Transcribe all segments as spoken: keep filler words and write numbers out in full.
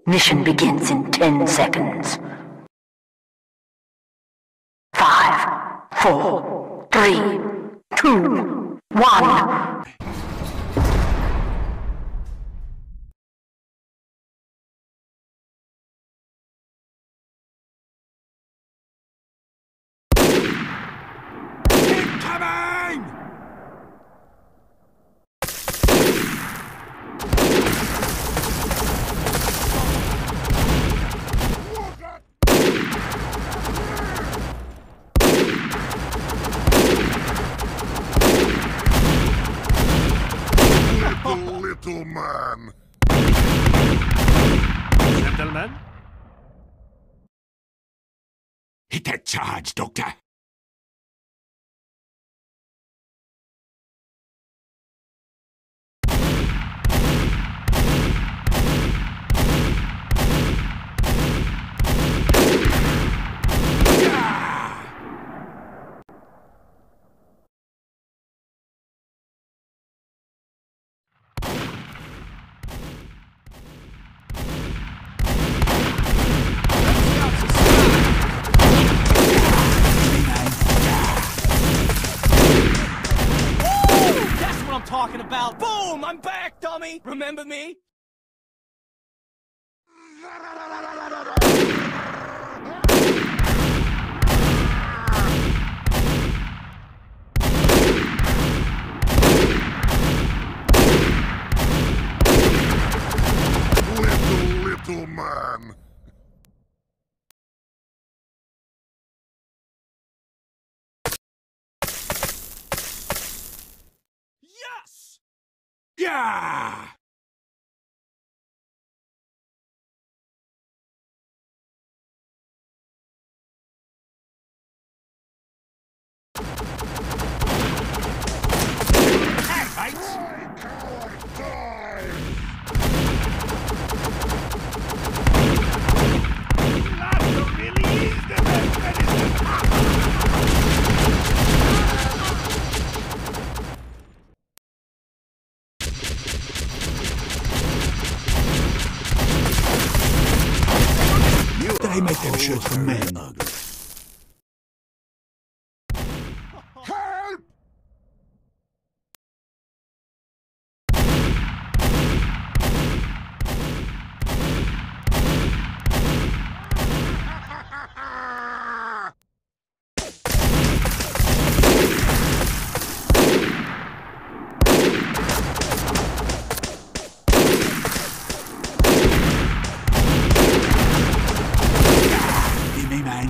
Mission begins in ten seconds. Five, four, three, two, one. Incoming! Little, little man. Gentlemen? Hit that charge, Doctor. Talking about. Boom! I'm back, dummy! Remember me? Little, little man. Yes! Yeah! Hey, mates! That really is the best medicine! They make them shirts for men. Help! Me, man.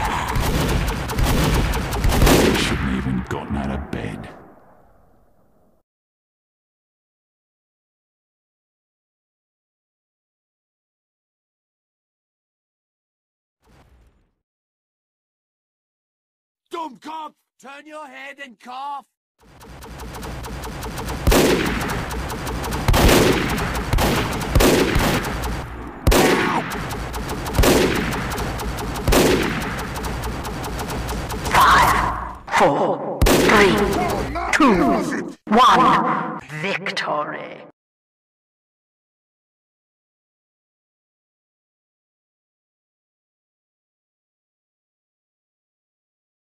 Shouldn't even gotten out of bed. Dumb cop! Turn your head and cough! Five, four, three, two, one. Victory.